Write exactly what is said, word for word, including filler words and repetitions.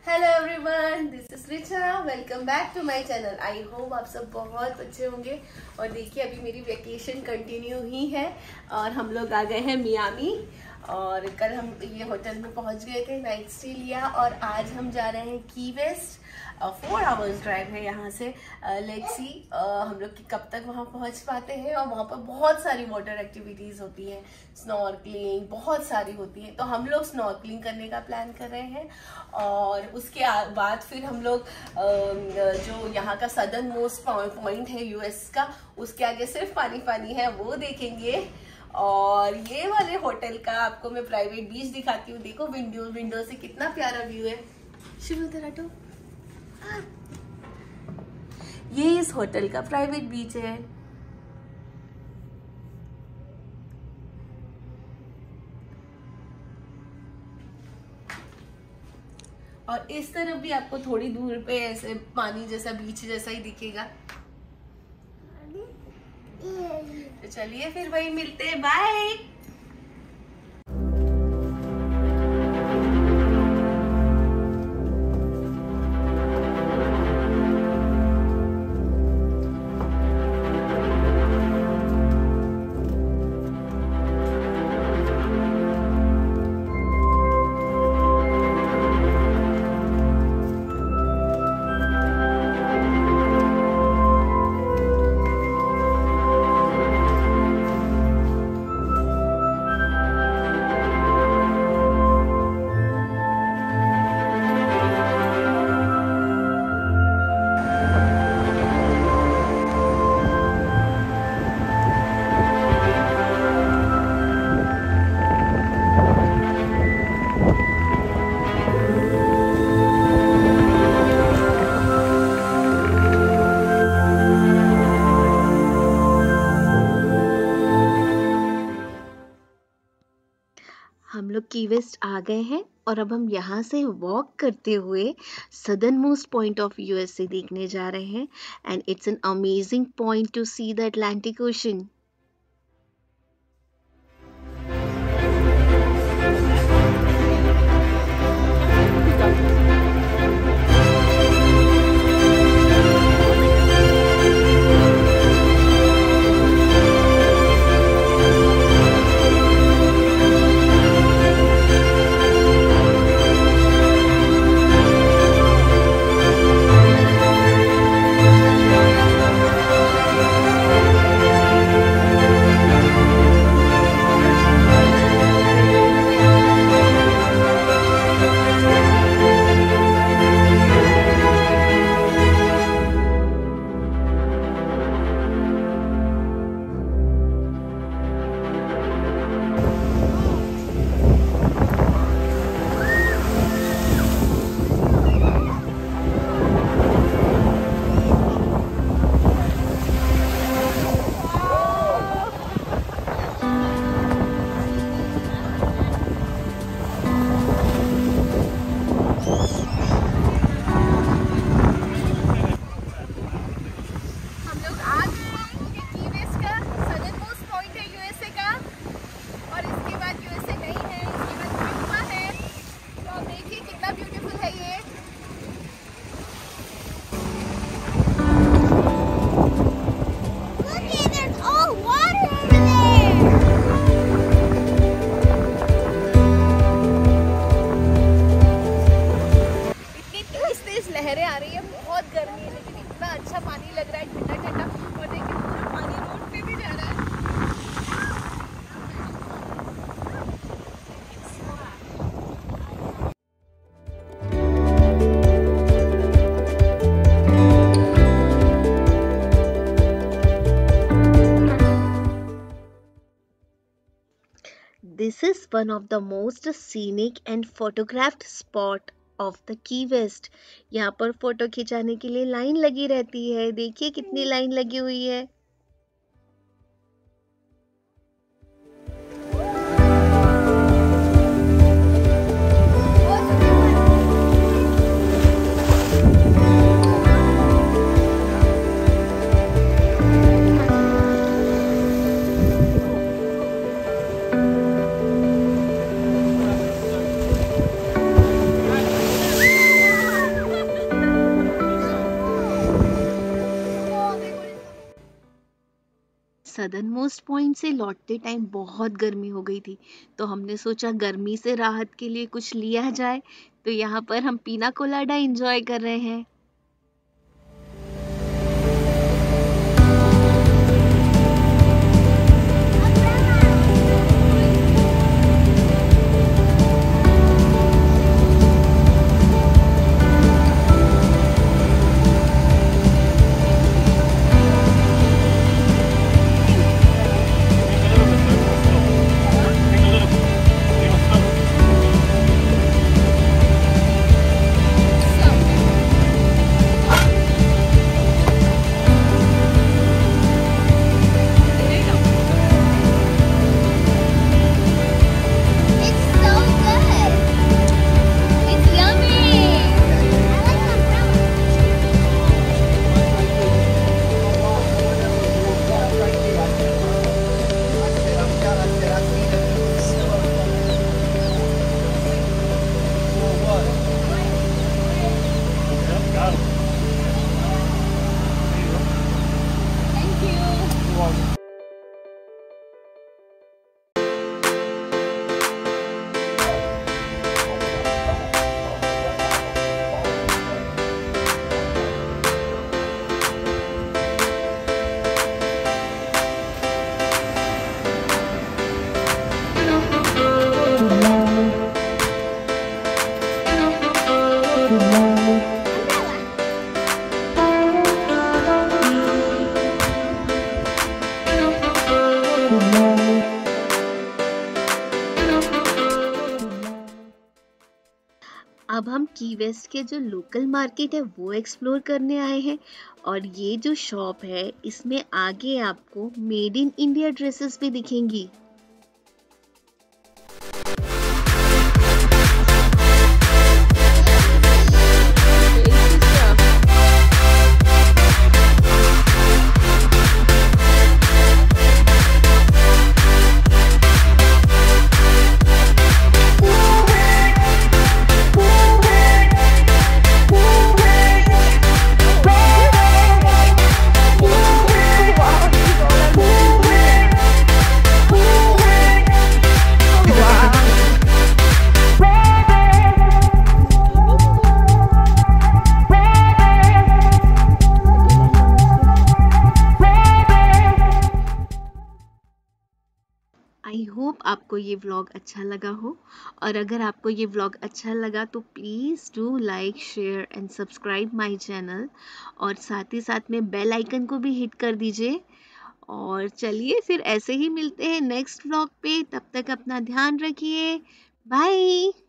Hello everyone, this is Richa. Welcome back to my channel. I hope आप सब बहुत अच्छे होंगे। और देखिए, अभी मेरी वेकेशन कंटिन्यू ही है और हम लोग आ गए हैं मियामी। और कल हम ये होटल में पहुंच गए थे, नाइट स्टे लिया। और आज हम जा रहे हैं की वेस्ट। फोर आवर्स ड्राइव है यहाँ से। लेट्स सी हम लोग कि कब तक वहाँ पहुँच पाते हैं। और वहाँ पर बहुत सारी वाटर एक्टिविटीज़ होती हैं, स्नॉर्कलिंग बहुत सारी होती है। तो हम लोग स्नॉर्कलिंग करने का प्लान कर रहे हैं। और उसके बाद फिर हम लोग जो यहाँ का सदर्न मोस्ट पॉइंट है यूएस का, उसके आगे सिर्फ पानी पानी है, वो देखेंगे। और ये वाले होटल का आपको मैं प्राइवेट बीच दिखाती हूँ। देखो विंडो विंडो से कितना प्यारा व्यू है। शुरू तेरा ये इस होटल का प्राइवेट बीच है। और इस तरफ भी आपको थोड़ी दूर पे ऐसे पानी जैसा बीच जैसा ही दिखेगा। तो चलिए फिर वही मिलते हैं, बाय। हम लोग की वेस्ट आ गए हैं और अब हम यहाँ से वॉक करते हुए southern most point of USA देखने जा रहे हैं। And it's an amazing point to see the Atlantic ocean. लहरें आ रही है, बहुत गर्मी है, लेकिन इतना अच्छा पानी लग रहा है, ठंडा ठंडा। और देखिए पूरा पानी रोड पे भी जा रहा है। This is one of the most scenic and photographed spot of the Key West. यहाँ पर फोटो खिंचाने के लिए लाइन लगी रहती है। देखिए कितनी लाइन लगी हुई है। सदर्न मोस्ट पॉइंट से लौटते टाइम बहुत गर्मी हो गई थी, तो हमने सोचा गर्मी से राहत के लिए कुछ लिया जाए। तो यहाँ पर हम पीना कोलाडा एंजॉय कर रहे हैं। अब हम की वेस्ट के जो लोकल मार्केट है वो एक्सप्लोर करने आए हैं, और ये जो शॉप है इसमें आगे आपको मेड इन इंडिया ड्रेसेस भी दिखेंगी। आई होप आपको ये व्लॉग अच्छा लगा हो, और अगर आपको ये व्लॉग अच्छा लगा तो please do like share and subscribe my channel, और साथ ही साथ में बेल आइकन को भी हिट कर दीजिए। और चलिए फिर ऐसे ही मिलते हैं नेक्स्ट व्लॉग पे, तब तक अपना ध्यान रखिए। बाय।